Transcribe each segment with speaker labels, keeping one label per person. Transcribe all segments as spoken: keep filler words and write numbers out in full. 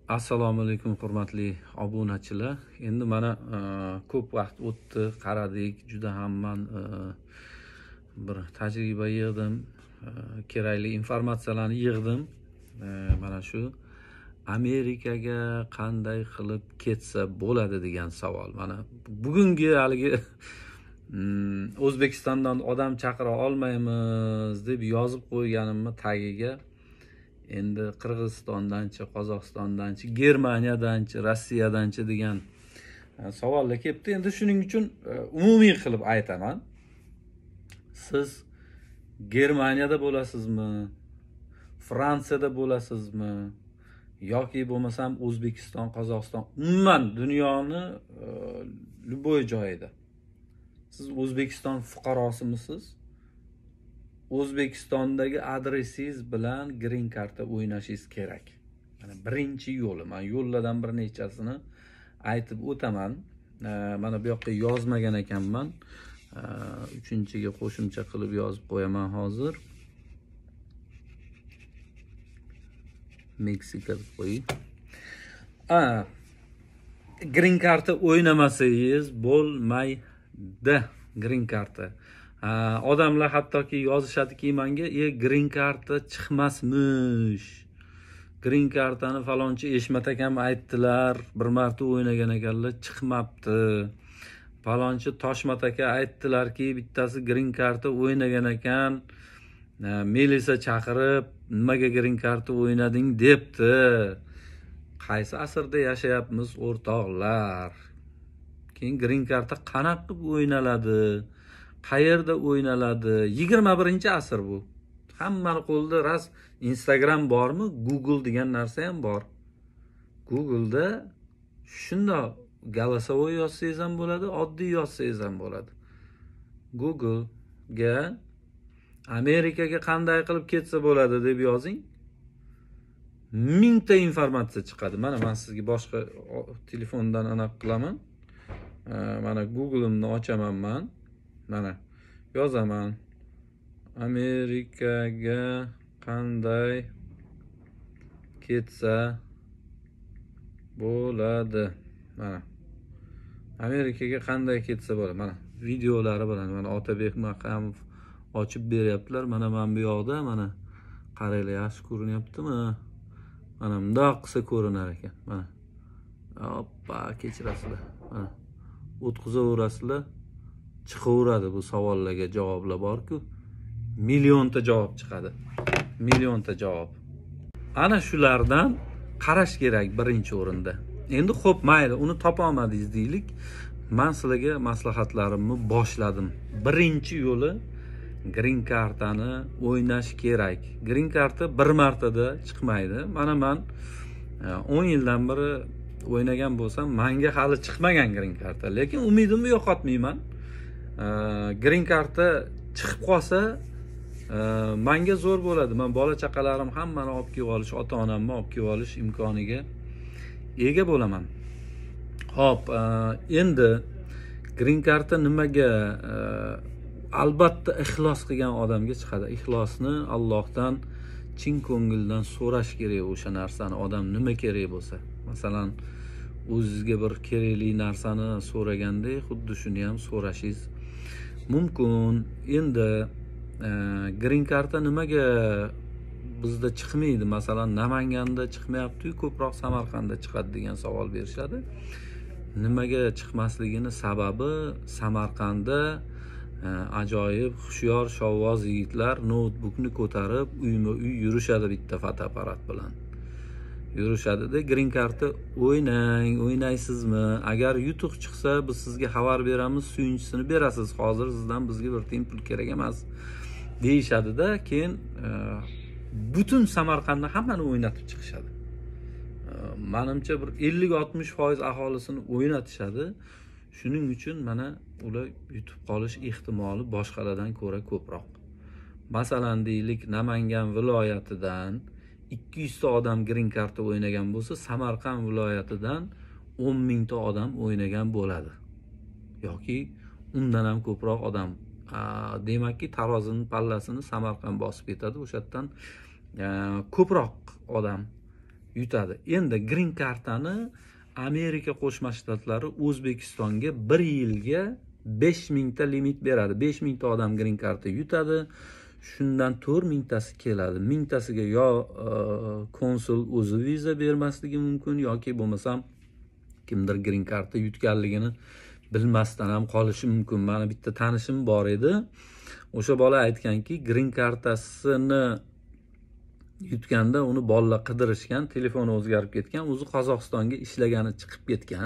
Speaker 1: Assalomu alaykum hurmatli obunachilar. Endi mana ko'p vaqt o'tdi, qaradik, juda ham men bir tajriba yig'dim, kerakli informatsiyalarni yig'dim. Mana shu Amerikaga qanday qilib ketsa bo'ladi degan savol. Mana bugungi haligi O'zbekistondan odam chaqira olmaymiz deb yozib qo'yganimni tagiga endi Qirg'izistondanchi, Qozog'istondanchi, Germaniyadanchi, Rossiyadanchi degan savollar kelibdi. Endi shuning uchun umumiy qilib aytaman. Siz Germaniyada bo'lasizmi? Fransiyada bo'lasizmi? yoki bo'lmasam O'zbekiston, Qozog'iston, umuman dunyoni любой joyida. Siz O'zbekiston fuqarosimisiz? O'zbekistondagi adresingiz bilan green karta o'ynashingiz kerak. Mana birinchi yo'li. Men yo'llardan bir nechasini aytib o'taman. Mana bu yoqqa yozmagan ekanman. uchinchiga qo'shimcha qilib yozib qo'yaman hozir. Meksika deb qo'ying. A green karta o'ynamasangiz bo'lmaydi. Green karta. Odamlar hattoki yozishadiki menga, "E green karta chiqmasmish. Green kartani falonchi Eshmat akam aytdilar, bir marta o'ynagan ekanlar, chiqmabdi. Falonchi Toshmat aka aytdilarki, bittasi green karta o'ynagan ekan, milisa chaqirib, nimaga green karta o'ynading debdi." Qaysi asrda yashayapmiz o'rtoqlar? Keyin green karta qanaqa qilib o'ynaladi? Qayerda o'ynaladi? yigirma birinchi asr bu. Hammani qo'lida ras Instagram bormi? Google degan narsa ham bor. Google'da shundoq голосовой yozsangiz ham bo'ladi, oddiy yozsangiz ham bo'ladi. Google'ga Amerikaga qanday qilib ketsa bo'ladi deb yozing. Mingta informatsiya chiqadi. Mana men sizga boshqa telefondan anaqa qilaman. Mana Google'imni ochaman men. Mana yozaman. Amerikaga qanday ketsa bo'ladi. Mana Amerikaga qanday ketsa bo'ladi. Mana videolari bilan mana Otabek Maqamov ochib beryaptilar. Mana men bu yoqda mana qaranglar, yaxshi ko'rinyaptimi? Mana bundoq qilsa ko'rinar ekan. Mana. Hoppa, kechirasizlar. Mana o'tqizaverasizlar. Chiqaveradi bu savollarga javoblar bor-ku. Millionta javob chiqadi. Millionta javob. Ana shulardan qarash kerak birinchi o'rinda. Endi xo'p, mayli, uni topa olmadingiz deylik. Men sizlarga maslahatlarimni boshladim. Birinchi yo'li green kartani o'ynash kerak. Green karta bir martada chiqmaydi. Mana men o'n yildan beri o'ynagan bo'lsam, menga hali chiqmagan green karta, lekin umidimni yo'qotmayman. Green karta chiqib qolsa menga zo'r bo'ladi. Men bola chaqalarim hammani olib kelib olish, ota-onamni olib kelib olish imkoniga ega bo'laman. Xo'p, endi green karta nimaga? Albatta ixlos qilgan odamga chiqadi. Ixlosni Allohdan chin ko'ngildan so'rash kerak o'sha narsani. Odam nima kerak bo'lsa. Masalan, o'zingizga bir kerakli narsani so'raganda, xuddi shuni ham so'rashingiz mumkin. Endi green karta nimaga bizda chiqmaydi? Masalan, Namanganda chiqmayapti-ku, ko'proq Samarqandda chiqadi degan savol berishadi. Nimaga chiqmasligini sababi, Samarqandda ajoyib xushyor shovvoz yigitlar notebookni ko'tarib uyma-uy yurishadi bitta fotoapparat bilan. Yurishadi-da, green karta o'ynang, o'ynaysizmi? Agar yutuq chiqsa, biz sizga xabar beramiz, suyunchisini berasiz. Hozir sizdan bizga bir tiyin pul kerak emas deyishadi-da, keyin butun Samarqandni hammani o'ynatib chiqishadi. Menimcha bir ellik oltmish foiz aholisini o'ynatishadi. Shuning uchun mana ular yutib qolish ehtimoli boshqalardan ko'ra ko'proq. Masalan, deylik, Namangan viloyatidan ikki yuz ta odam green karta o'ynagan bo'lsa, Samarqand viloyatidan o'n ming ta odam o'ynagan bo'ladi. Yoki undan ham ko'proq odam. Demakki, tarozining pallasini Samarqand bosib ketadi. O'sha yerdan ko'proq odam yutadi. Endi green kartani Amerika Qo'shma Shtatlari O'zbekistonga bir yilga besh mingta limit beradi. besh mingta odam green karta yutadi. Shundan to'rt mingtasi keladi. mingtasiga yo konsul o'zi viza bermasligi mumkin yoki bo'lmasam kimdir green karta yutganligini bilmasdan ham qolishi mumkin. Mana bitta tanishim bor edi. O'sha bola aytganki, green kartasini yutganda uni bolalar qidirishgan, telefoni o'zgarib ketgan, o'zi Qozog'istonga ishlagani chiqib ketgan.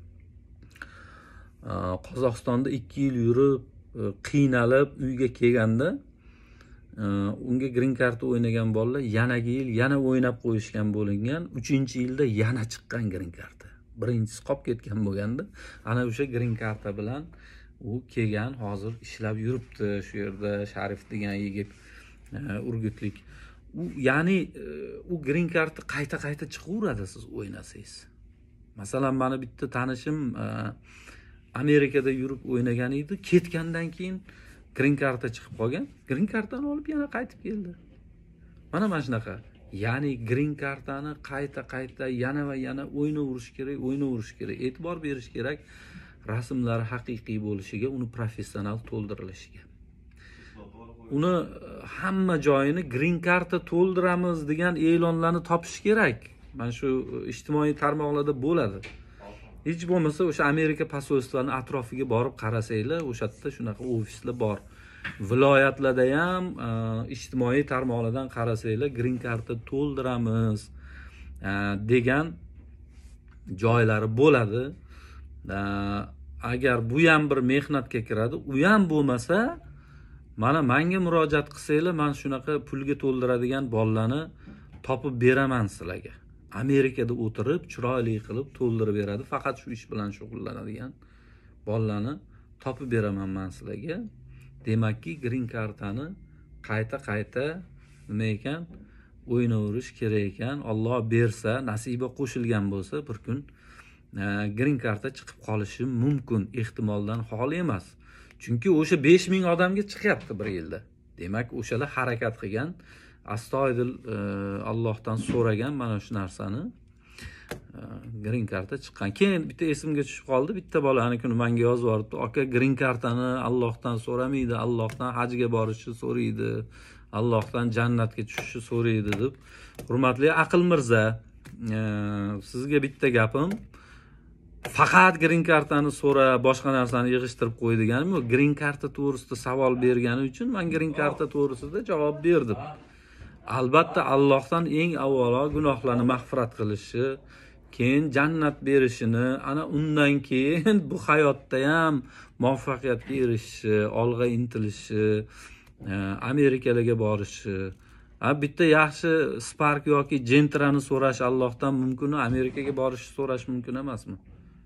Speaker 1: Qozog'istonda ikki yil yurib, qiynalib uyga kelganda unga green karta o'ynagan bolalar yanagi yil yana o'ynab qo'yishgan bo'lingan, uchinchi yilda yana chiqqan green karta. Birinchisi qolib ketgan bo'lganda, ana o'sha green karta bilan u kelgan, hozir ishlab yuribdi shu yerda. Sharif degan yigit, urgutlik. U ya'ni u green karta qayta-qayta chiqaveradi siz o'ynasangiz. Masalan, mana bitta tanishim Amerikada yurib o'ynagan edi, ketgandan keyin green karta chiqib qolgan. Green kartani olib yana qaytib keldi. Mana mana shunaqa. Ya'ni green kartani qayta-qayta yana va yana o'ynaverish kerak, o'ynaverish kerak. E'tibor berish kerak rasmlari haqiqiy bo'lishiga, uni professional to'ldirilishiga. Uni hamma joyini green karta to'ldiramiz degan e'lonlarni topish kerak. Mana shu ijtimoiy tarmoqlarda bo'ladi. Hech bo'lmasa o'sha Amerika posolstvosining atrofiga borib qarasanglar, o'sha yerda shunaqa ofislar bor. Viloyatlarda ham ijtimoiy tarmoqlardan qarasanglar, green karta to'ldiramiz degan joylari bo'ladi. Agar bu ham bir mehnatga kiradi, u ham bo'lmasa, mana menga murojaat qilsanglar, men shunaqa pulga to'ldiradigan bolalarni topib beraman sizlarga. Amerikada o'tirib, chiroyli qilib to'ldirib beradi. Faqat shu ish bilan shug'ullanadigan bolalarni topib beraman men sizlarga. Demakki, green kartani qayta-qayta nima ekan, o'ynaverish kerak ekan. Alloh bersa, nasiba qo'shilgan bo'lsa, bir kun green karta chiqib qolishi mumkin, ehtimoldan xoli emas. Chunki o'sha besh ming odamga chiqyapti bir yilda. Demak, o'shalar harakat qilgan, astoydil Allohdan so'ragan mana shu narsani. Green karta chiqqan. Keyin bitta esimga tushib qoldi. Bitta bolani kuni menga yozib yuboribdi. Aka, green kartani Allohdan so'ramaydi, Allohdan hajga borishni so'raydi, Allohdan jannatga tushishni so'raydi deb. Hurmatli Aql Mirza, sizga bitta gapim. Faqat green kartani so'ra, boshqa narsani yig'ishtirib qo'y deganim yo'q. Green karta to'g'risida savol bergani uchun men green karta to'g'risida javob berdim. Albatta Allohdan eng avvalo gunohlarni mag'firat qilishi, keyin jannat berishini, ana undan keyin bu hayotda ham muvaffaqiyatga erishishi, olg'a intilishi, Amerikalarga borishi. Ha, bitta yaxshi Spark yoki Gentra'ni so'rash Allohdan mumkin, Amerikaga borishni so'rash mumkin emasmi?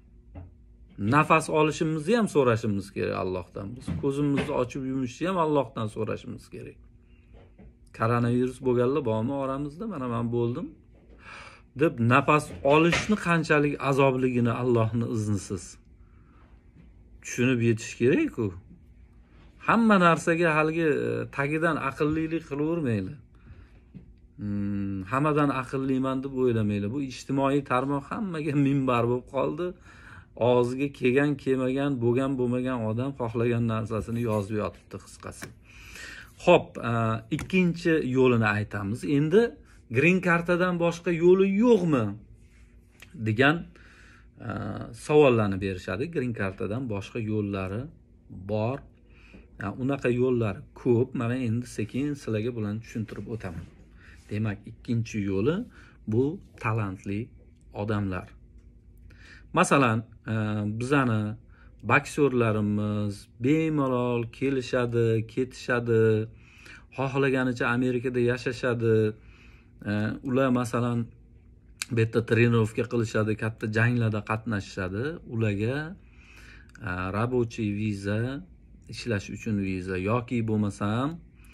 Speaker 1: Nafas olishimizni ham so'rashimiz kerak Allohdan. Biz ko'zimizni ochib yumishni ham Allohdan so'rashimiz kerak. Koronavirus bo'lganlar bormi oramizda? Mana men bo'ldim deb nafas olishni qanchalik azobligini Allohning iznisiz tushunib yetish kerak-ku. Hamma narsaga haligi tagidan aqllilik qilavermaylar. Hmm, hammadan aqlliman deb o'ylamaylar. Bu ijtimoiy tarmoq hammaga minbar bo'lib qoldi. Og'ziga kelgan, kelmagan, bo'lgan, bo'lmagan odam xohlagan narsasini yozib yotibdi qisqasi. Xo'p, ikkinchi yo'lini aytamiz. Endi green kartadan boshqa yo'li yo'qmi degan savollarni berishadi. Green kartadan boshqa yo'llari bor. Unaqa yo'llar ko'p. Mana endi sekin sizlarga bularni tushuntirib o'taman. Demak, ikkinchi yo'li bu talantli odamlar. Masalan, bizani boksyorlarimiz bemalol kelishadi, ketishadi, xohlaganicha Amerikada yashashadi. Ular masalan bu yerda trenirovka qilishadi, katta janglarda qatnashishadi. Ularga рабочий viza, ishlash uchun viza yoki bo'lmasam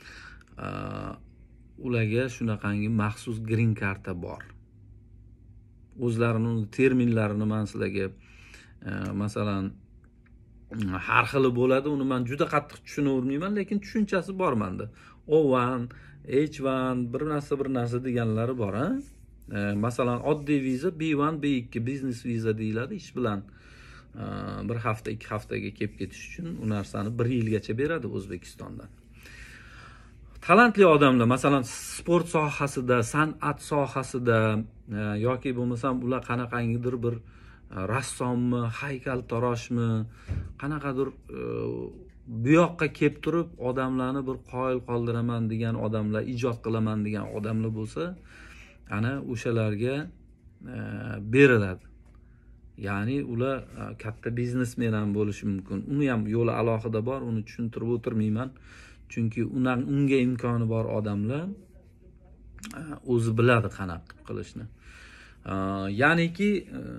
Speaker 1: ularga shunaqangi maxsus green karta bor. O'zlarining terminlarini men sizlarga masalan har xili bo'ladi. Uni men juda qattiq tushunavermayman, lekin tushunchasi bor menda. O one, H one, bir narsa bir narsa deganlari bor, ha? Masalan, oddiy viza B bir, B ikki biznes viza deyiladi. Ish bilan bir hafta, ikki haftaga kelib ketish uchun u narsani bir yilgacha beradi O'zbekistondan. Talantli odamlar, masalan, sport sohasida, san'at sohasida yoki bo'lmasam ular qanaqangidir bir rassommi, haykaltaroshmi, qanaqadir bu yoqqa kelib turib odamlarni bir qoyil qoldiraman degan odamlar, ijod qilaman degan odamlar bo'lsa, ana o'shalarga beriladi. Ya'ni ular katta biznesmen ham bo'lishi mumkin. Uni ham yo'li alohida bor, uni tushuntirib o'tirmayman. Chunki unga imkoni bor odamlar o'zi biladi qanaqa qilishni. Ya'niki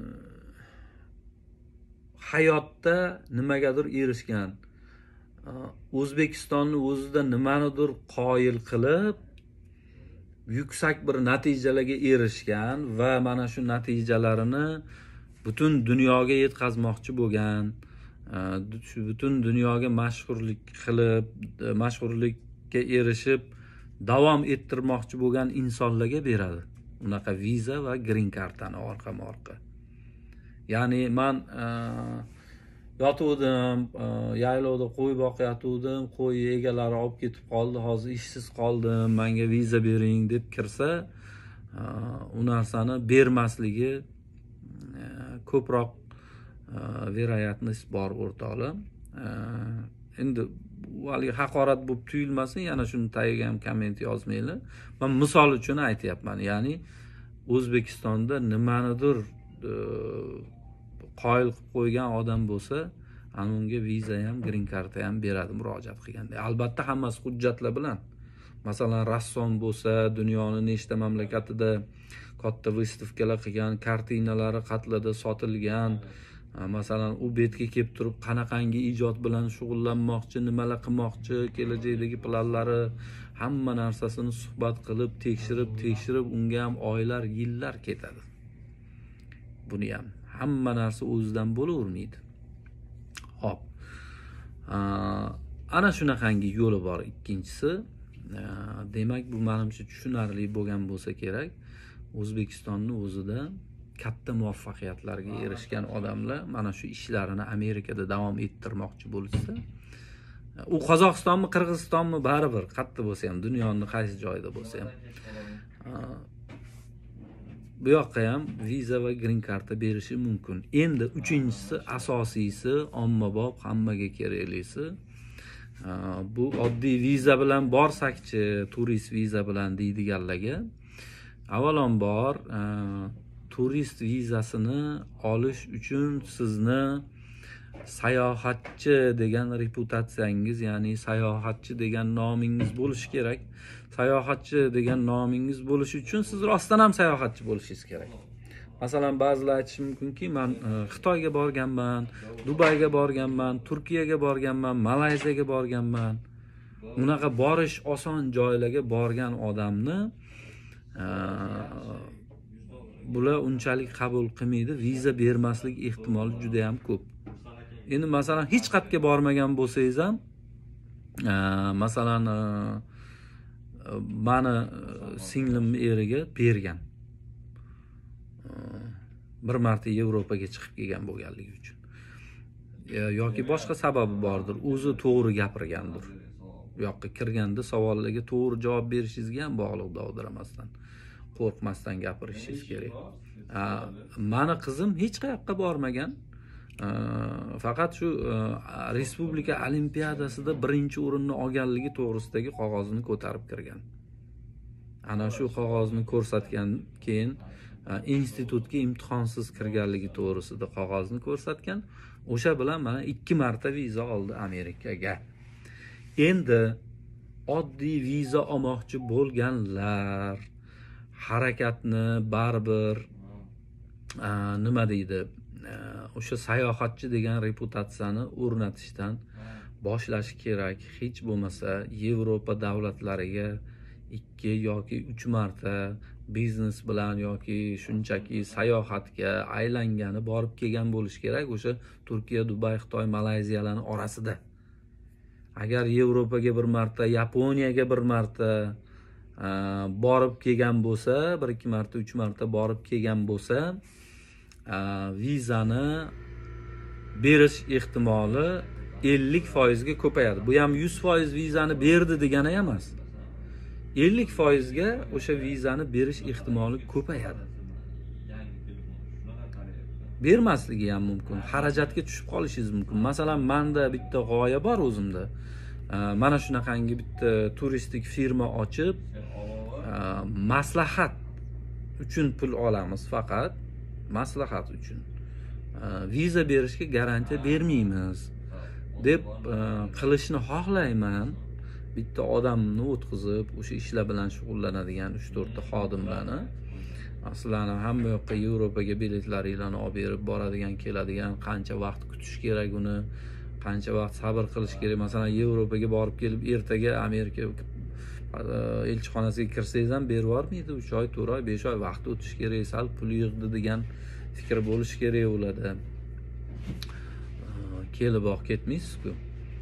Speaker 1: hayotda nimagadir erishgan, O'zbekistonni o'zida nimanidir qoyil qilib, yuksak bir natijalarga erishgan va mana shu natijalarini butun dunyoga yetkazmoqchi bo'lgan, butun dunyoga mashhurlik qilib, mashhurlikka erishib, davom ettirmoqchi bo'lgan insonlarga beradi unaqa viza va green kartani orqa-orqa. Ya'ni men yotuvdim, yaylovda qo'y boqayotgandim, qo'y egalari olib ketib qoldi, hozir ishsiz qoldim, menga viza bering deb kirsa, u narsani bermasligi ko'proq verayatnost bor o'rtoqlar. Endi haligi haqorat bo'lib tuyulmasin, yana shuni tagiga ham komment yozmanglar. Men misol uchun aytyapman. Ya'ni O'zbekistonda nimanidir qoyil qilib qo'ygan odam bo'lsa, ana unga viza ham, green karta ham beradi murojaat qilganda. Albatta hammasi hujjatlar bilan. Masalan, rassom bo'lsa, dunyoning nechta mamlakatida katta выставкалар qilgan, kartinalari qatlarda sotilgan. Masalan, u betga kelib turib qanaqangi ijod bilan shug'ullanmoqchi, nimalar qilmoqchi, kelajakdagi planlari, hamma narsasini suhbat qilib, tekshirib, tekshirib, unga ham oylar, yillar ketadi. Buni ham hamma narsa o'zidan bo'lavermaydi. Hop. Ana shunaqangi yo'li bor. Ikkinchisi, demak, bu menimcha tushunarli bo'lgan bo'lsa kerak. O'zbekistonning o'zida katta muvaffaqiyatlarga erishgan odamlar mana shu ishlarini Amerikada davom ettirmoqchi bo'lsa, u Qozog'istonmi, Qirg'izistonmi baribir, qayerda bo'lsa ham, dunyoning qaysi joyida bo'lsa ham, bu yoqqa ham viza va green karta berishi mumkin. Endi uchinchisi, asosiysi, ommabop, hammaga keraklisi, bu oddiy viza bilan borsakchi, turist viza bilan deydiganlarga avvalambor turist vizasini olish uchun sizni sayohatchi degan reputatsiyangiz, ya'ni sayohatchi degan nomingiz bo'lishi kerak. Sayohatchi degan nomingiz bo'lishi uchun siz rostdan ham sayohatchi bo'lishingiz kerak. Masalan, ba'zilar aytishi mumkinki, men Xitoyga borganman, Dubayga borganman, Turkiyaga borganman, Malayziyaga borganman. Unaqa borish oson joylarga borgan odamni bular unchalik qabul qilmaydi, viza bermaslik ehtimoli juda ham ko'p. Endi masalan, hech qayerga bormagan bo'lsangiz ham, masalan, meni singlimni eriga bergan. Bir marta Yevropaga chiqib kelgan bo'lganligi uchun. Yoki boshqa sababi bordir, o'zi to'g'ri gapirgandir. Bu yoqqa kirganda savollarga to'g'ri javob berishingizga ham bog'liq, dovdiramasdan, qo'rqmasdan gapirishingiz kerak. Meni qizim hech qayoqqa bormagan. Faqat shu respublika olimpiadasida birinchi o'rinni olganligi to'g'risidagi qog'ozni ko'tarib kirgan. Ana shu qog'ozni ko'rsatgan, keyin institutga imtihonsiz kirganligi to'g'risida qog'ozni ko'rsatgan. O'sha bilan mana ikki marta viza oldi Amerikaga. Endi oddiy viza olmoqchi bo'lganlar harakatni baribir nima deydi, o'sha sayohatchi degan reputatsiyani o'rnatishdan boshlash kerak. Hech bo'lmasa Yevropa davlatlariga ikki yoki uch marta biznes bilan yoki shunchaki sayohatga aylangani borib kelgan bo'lish kerak. O'sha Turkiya, Dubay, Xitoy, Malayziyalarning orasida. Agar Yevropaga bir marta, Yaponiyaga bir marta, borib kelgan bo'lsa, bir ikki marta, uch marta borib kelgan bo'lsa, vizani berish ehtimoli ellik foizga ko'payadi. Bu ham yuz foiz vizani berdi degani emas. ellik foizga o'sha vizani berish ehtimoli ko'payadi. Bermasligi ham mumkin. Xarajatga tushib qolishingiz mumkin. Masalan, menda bitta g'oya bor o'zimda. Mana shunaqangi bitta turistik firma ochib, maslahat uchun pul olamiz, faqat maslahat uchun. Viza berishga garantiya bermaymiz deb qilishni xohlayman. Bitta odamni o'tkazib, o'sha ishlar bilan shug'ullanadigan uch to'rt ta xodimlarni, aslida hamma yoqqa Yevropaga biletlaringlarni olib berib boradigan, keladigan, qancha vaqt kutish kerak uni, qancha vaqt sabr qilish kerak. Masalan, Yevropaga borib kelib, ertaga Amerika elchixonasiga kirsangiz ham berib yubormaydi. uch oy, to'rt oy, besh oy vaqt o'tish kerak, sal pul yig'di degan fikr bo'lish kerak ularda. Kelib olib ketmaysiz-ku.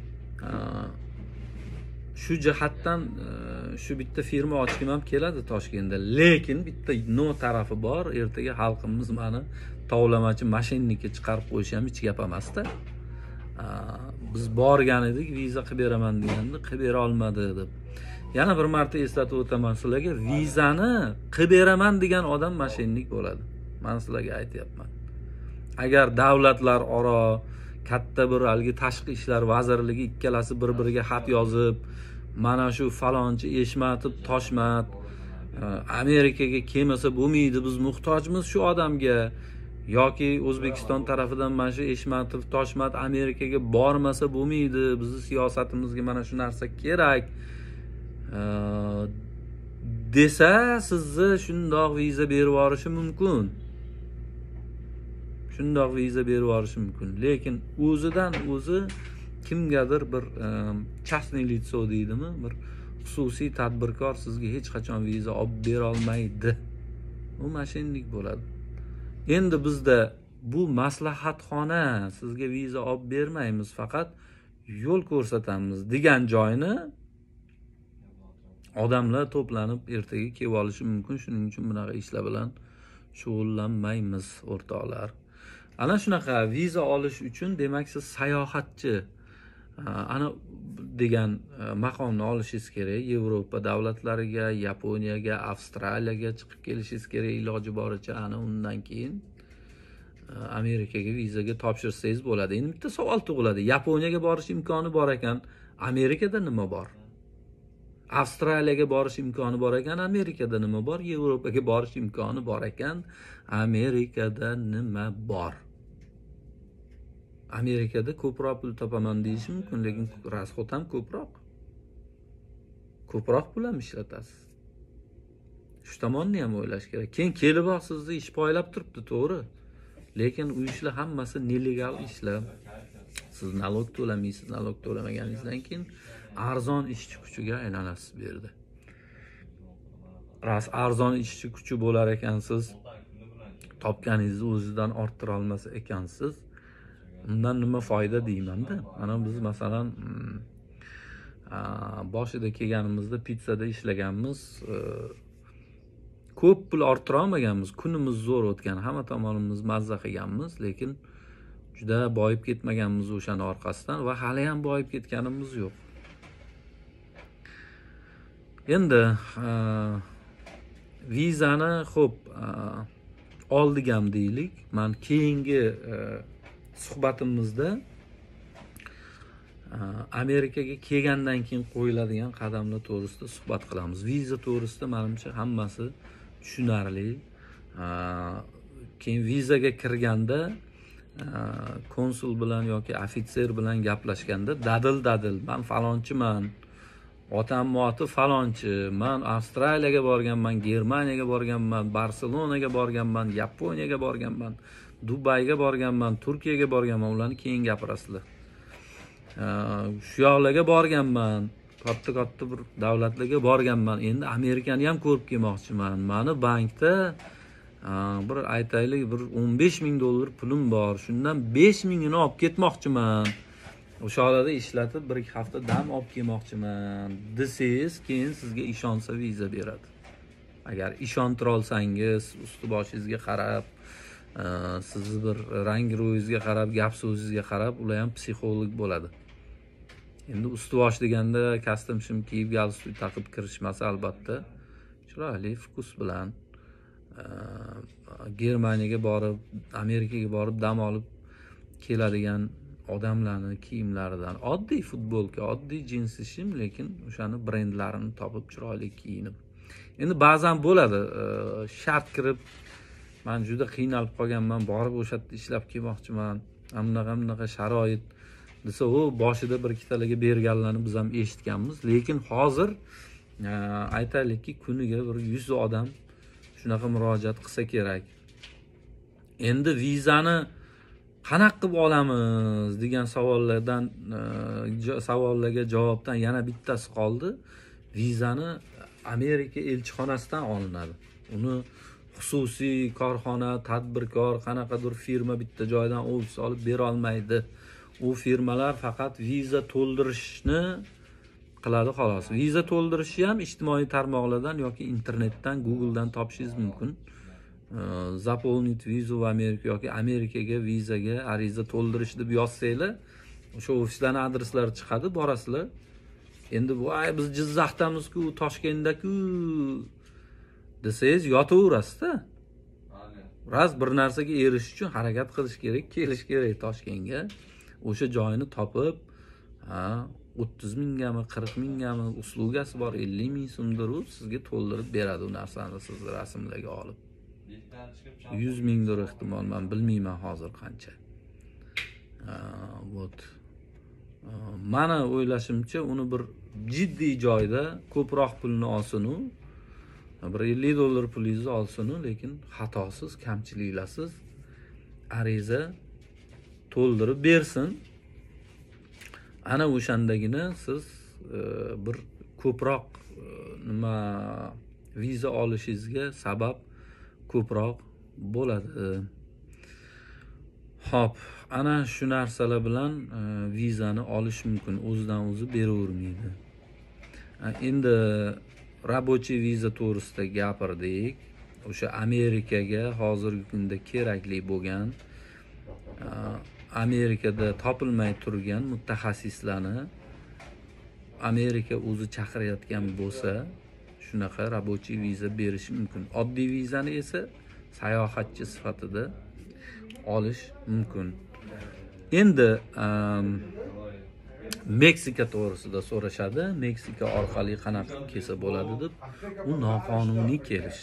Speaker 1: Shu jihatdan shu bitta firma ochgim ham keladi Toshkentda, lekin bitta no tarafi bor. Ertaga xalqimiz mani tovlamachi mashinnikka chiqarib qo'yish ham hech gap emas-da. Biz borgan edik, viza qilib beraman deganda qilib bera olmadi deb. Yana bir marta eslatib o'taman sizlarga, vizani qilib beraman degan odam mashinnik bo'ladi. Men sizlarga aytyapman. Agar davlatlar aro katta bir algi tashqi ishlar vazirligi ikkalasi bir-biriga xat yozib, mana shu falonchi Eshmatov, Toshmat Amerikaga kelmasa bo'lmaydi, biz muhtojmiz shu odamga, yoki O'zbekiston tarafidan mana shu Eshmatov, Toshmat Amerikaga bormasa bo'lmaydi, bizning siyosatimizga mana shu narsa kerak desa, sizni shundoq viza berib yuborishi mumkin. Shundoq viza berib yuborishi mumkin. Lekin o'zidan o'zi kimgadir bir частный лицо deydimi, bir xususiy tadbirkor sizga hech qachon viza olib bera olmaydi. U mashinnik bo'ladi. Endi bizda bu maslahatxona, sizga viza olib bermaymiz, faqat yo'l ko'rsatamiz degan joyni odamlar to'planib ertaga kelib olishi mumkin. Shuning uchun bunaqa ishlar bilan shug'ullanmaymiz o'rtoqlar. Ana shunaqa viza olish uchun, demak, siz sayohatchi ana degan maqomni olishingiz kerak. Yevropa davlatlariga, Yaponiyaga, Avstraliyaga chiqib kelishingiz kerak iloji boricha. Ana undan keyin Amerikaga vizaga topshirsangiz bo'ladi. Endi bitta savol tug'iladi. Yaponiyaga borish imkoni bor ekan, Amerikada nima bor? Avstraliyaga borish imkoni bor ekan, Amerikada nima bor? Yevropaga borish imkoni bor ekan, Amerikada nima bor? Amerikada ko'proq pul topaman deyish mumkin, lekin rasxod ham ko'proq. Ko'proq pul ham ishlatasiz. Shu tomonni ham o'ylash kerak. Keyin kelib olib sizni ish poylab turibdi, to'g'ri. Lekin u ishlar hammasi nelegal ishlar. Siz nalog to'lamaysiz, nalog to'lamaganingizdan keyin arzon ishchi kuchiga aylanasiz bu yerda. Ras arzon ishchi kuchi bo'lar ekansiz, topganingizni o'zingizdan orttira olmasa ekansiz, undan nima foyda deyman-da. Mana biz masalan boshida kelganimizda pizzada ishlaganmiz, ko'p pul orttira olmaganmiz, kunimiz zo'r o'tgan, hamma tomonimiz mazza qilganmiz, lekin juda boyib ketmaganmiz o'shaning orqasidan va hali ham boyib ketganimiz yo'q. Endi vizani xo'p oldik ham deylik. Men keyingi suhbatimizda Amerikaga kelgandan keyin qo'yiladigan qadamlar to'g'risida suhbat qilamiz. Viza to'g'risida menimcha hammasi tushunarli. Keyin vizaga kirganda konsul bilan yoki ofitser bilan gaplashganda dadil-dadil, men falonchiman, otam oti falonchi, men Avstraliyaga borganman, Germaniyaga borganman, Barselonaga borganman, Yaponiyaga borganman, Dubayga borganman, Turkiyaga borganman, ularni keyin gapirasizlar. Shu yoqlarga borganman, katta-katta bir davlatlarga borganman. Endi Amerikani ham ko'rib kelmoqchiman. Meni bankda bir aytaylik bir o'n besh ming dollar pulim bor. Shundan besh mingini olib ketmoqchiman o'sha holada ishlatib bir ikki hafta dam olib kelmoqchiman desangiz, keyin sizga ishonsa viza beradi. Agar ishontira olsangiz, usti boshingizga qarab, sizni bir rang ro'yingizga qarab, gap so'zingizga qarab, ular ham psixolog bo'ladi. Endi usti bosh deganda kostyum shim kiyib, galstuk taqib kirishmasa, albatta chiroyli fokus bilan Germaniyaga borib, Amerikaga borib dam olib keladigan odamlarning kiyimlaridan, oddiy futbolka, oddiy jinsi shim, lekin o'shani brendlarini topib chiroyli kiyinib. Endi ba'zan bo'ladi, shart kirib, men juda qiynalib qolganman, borib o'sha yerda ishlab kelmoqchiman, bunaqa bunaqa sharoit desa, u boshida bir ikkitalarga berganlarni biz ham eshitganmiz, lekin hozir aytaylikki, kuniga bir yuz odam shunaqa murojaat qilsa kerak. Endi vizani qanaqa qilib olamiz degan savollardan savollarga javobdan yana bittasi qoldi. Vizani Amerika elchixonasidan olinadi. Uni xususiy korxona, tadbirkor, qanaqadir firma bitta joydan ofis olib bera olmaydi. U firmalar faqat viza to'ldirishni qiladi xolos. Viza to'ldirishni ham ijtimoiy tarmoqlardan yoki internetdan, Googledan topishingiz mumkin. Zaполнить vizu va Amerika yoki Amerikaga vizaga ariza to'ldirish deb yozsanglar, o'sha ofislarning adreslari chiqadi, borasizlar. Endi bu ay biz Jizzaxdamiz-ku, Toshkentda-ku desangiz yotaverasiz-da. Raz bir narsaga erishish uchun harakat qilish kerak, kelish kerak Toshkentga. O'sha joyini topib, ha, o'ttiz mingami, qirq mingami uslugasi bor, ellik ming so'mdir u sizga to'ldirib beradi u narsani sizni rasmlarga olib. yuz mingdir ehtimol, men bilmayman hozir qancha. Vot. Mana o'ylashimcha, uni bir jiddiy joyda ko'proq pulni olsin u, bir ellik dollar pulingizni olsin u, lekin xatosiz, kamchiliklarsiz ariza to'ldirib bersin. Ana o'shandagina siz bir ko'proq nima viza olishingizga sabab ko'proq bo'ladi. Xo'p, ana shu narsalar bilan vizani olish mumkin, o'zidan o'zi beravermaydi. Endi rabochiy viza to'g'risida gapirdik. O'sha Amerikaga hozirgi kunda kerakli bo'lgan, Amerikada topilmay turgan mutaxassislarni Amerika o'zi chaqirayotgan bo'lsa, shunaqa rabochiy viza berish mumkin. Oddiy vizani esa sayohatchi sifatida olish mumkin. Endi Meksika to'g'risida so'rashadi. Meksika orqali qanaqa kelsa bo'ladi deb. U noqonuniy kelish.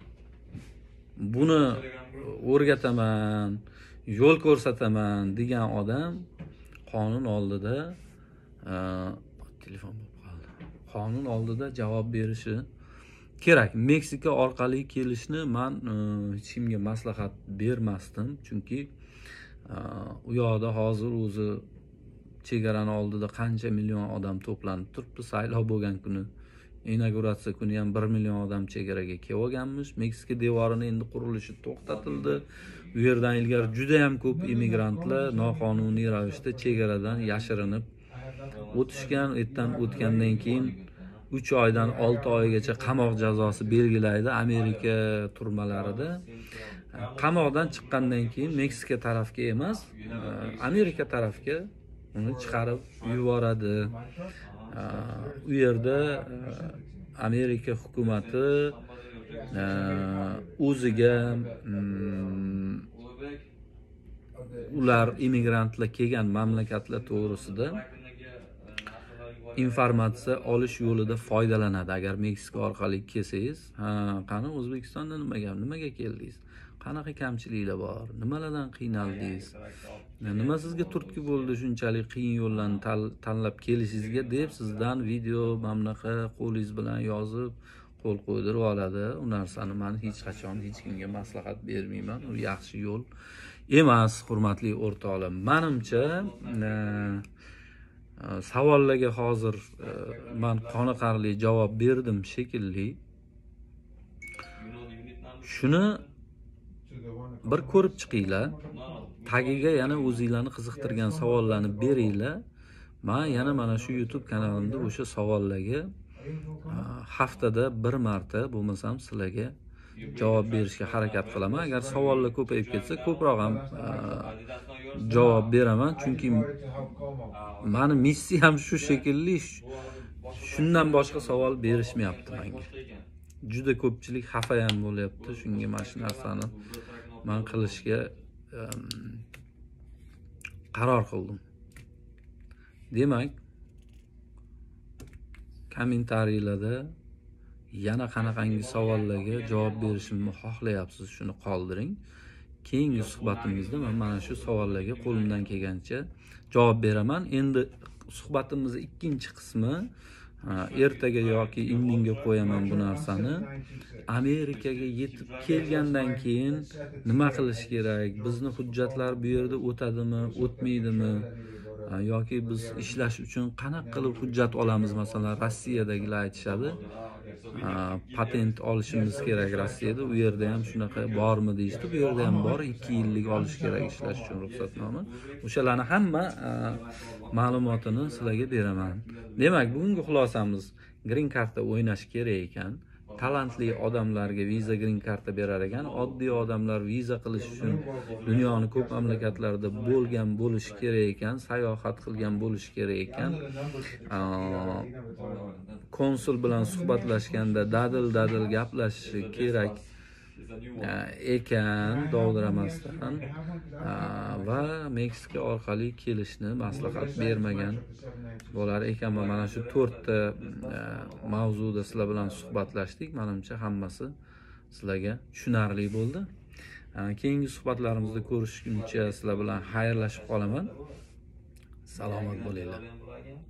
Speaker 1: Buni o'rgataman, yo'l ko'rsataman degan odam qonun oldida telefon bo'lib qoldi. Qonun oldida javob berishi kerak. Meksika orqali kelishni men hech kimga maslahat bermasdim, chunki u yoqda hozir o'zi chegarani oldida qancha million odam to'planib turibdi. Saylov bo'lgan kuni, inauguratsiya kuni ham bir million odam chegaraga kelib olganmish. Meksika devorini endi qurilishi to'xtatildi. U yerdan ilgari juda ham ko'p immigrantlar noqonuniy ravishda chegaradan yashirinib o'tishgan. U yerdan o'tgandan keyin uch oydan olti oygacha qamoq jazosi belgilaydi Amerika turmalarida. Qamoqdan chiqqandan keyin Meksika tarafga emas, Amerika tarafga uni chiqarib yuboradi. U yerda Amerika hukumati o'ziga ular immigrantlar kelgan mamlakatlar to'g'risida informatsiya olish yo'lida foydalanadi. Agar Meksika orqali kelsangiz, ha, qani O'zbekistonda nimaga, nimaga keldingiz? Qanaqa kamchiliklar bor? Nimalardan qiynaldingiz? Nima sizga turtki bo'ldi shunchalik qiyin yo'llarni tanlab kelishingizga deb sizdan video mamlaqa qo'lingiz bilan yozib qo'l qo'ydirib oladi. U narsani men hech qachon hech kimga maslahat bermayman. U yaxshi yo'l emas, hurmatli o'rtoqlar. Menimcha savollarga hozir men qoniqarli javob berdim shekilli. Shuni bir ko'rib chiqinglar. Tagiga yana o'zingizlarni qiziqtirgan savollarni beringlar. Men yana mana shu YouTube kanalimda o'sha savollarga haftada bir marta bo'lmasam sizlarga javob berishga harakat qilaman. Agar savollar ko'payib ketsa, ko'proq ham javob beraman, chunki mani missiyam shu shekilli. Shundan boshqa savol berishmayapti menga. Juda ko'pchilik xafa ham bo'lyapti. Shunga mana shu narsani men qilishga qaror qildim. Demak, kommentariyalarda yana qanaqangi savollarga javob berishimni xohlayapsiz, shuni qoldiring. Keyingi suhbatimizda men mana shu savollarga qo'limdan kelgancha javob beraman. Endi suhbatimizning ikkinchi qismi, ertaga yoki indinga qo'yaman bu narsani. Amerikaga yetib kelgandan keyin nima qilish kerak? Bizni hujjatlar bu yerda o'tadimi, o'tmaydimi? Yoki biz ishlash uchun qanaqa qilib hujjat olamiz? Masalan, Rossiyadagilar aytishadi, patent olishimiz kerak Rossiyada. U yerda ham shunaqa bormi deyishdi. Bu yerda ham bor, ikki yillik olish kerak ishlash uchun ruxsatnoma. O'shalarni hamma ma'lumotini sizlarga beraman. Demak, bugungi xulosamiz, green cardda o'ynash kerak ekan. Talantli odamlarga viza green cardda berar ekan. Oddiy odamlar viza qilish uchun dunyoning ko'p mamlakatlarida bo'lgan bo'lishi kerak ekan, sayohat qilgan bo'lishi kerak ekan. Konsul bilan suhbatlashganda dadil-dadil gaplashishi kerak ekan, dovdiramasdan, va Meksika orqali kelishni maslahat bermagan bo'lar ekan. Mana shu to'rtta mavzuda sizlar bilan suhbatlashdik. Menimcha hammasi sizlarga tushunarli bo'ldi. Keyingi suhbatlarimizda ko'rishguncha sizlar bilan xayrlashib qolaman. Salomat bo'linglar.